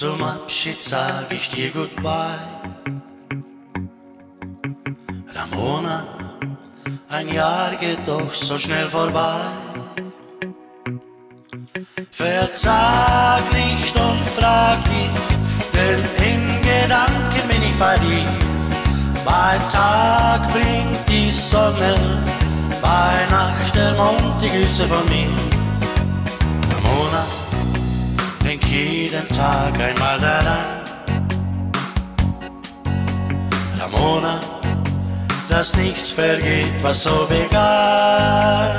Zum Abschied sag ich dir Goodbye. Ramona, ein Jahr geht doch so schnell vorbei. Verzag nicht und frag nicht, denn in Gedanken bin ich bei dir. Bei Tag bringt die Sonne, bei Nacht der Mond die Grüße von mir. Ramona, denk jeden Tag einmal daran. Ramona, dass nichts vergeht, was so begann.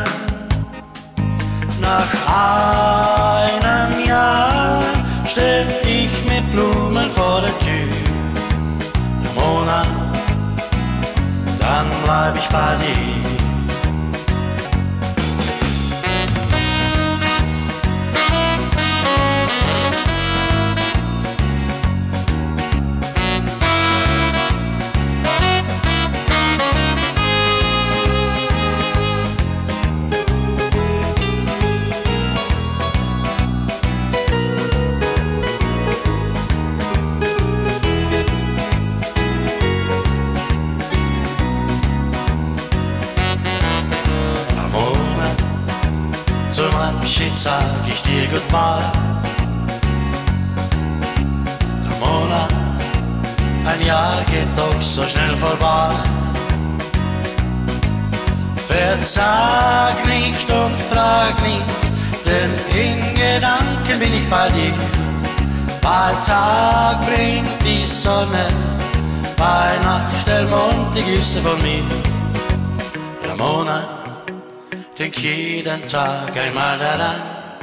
Nach einem Jahr steh ich mit Blumen vor der Tür. Ramona, dann bleib ich bei dir. Zum Abschied sag ich dir Goodbye. Ramona, ein Jahr geht doch so schnell vorbei. Verzag nicht und frag nicht, denn in Gedanken bin ich bei dir. Bei Tag bringt die Sonne, bei Nacht der Mond die Grüße von mir. Ramona, denk jeden Tag einmal daran.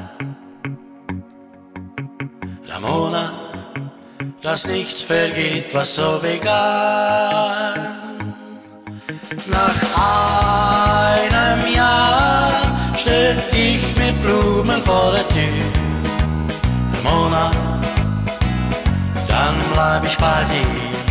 Ramona, dass nichts vergeht, was so begann. Nach einem Jahr steh ich mit Blumen vor der Tür. Ramona, dann bleib ich bei dir.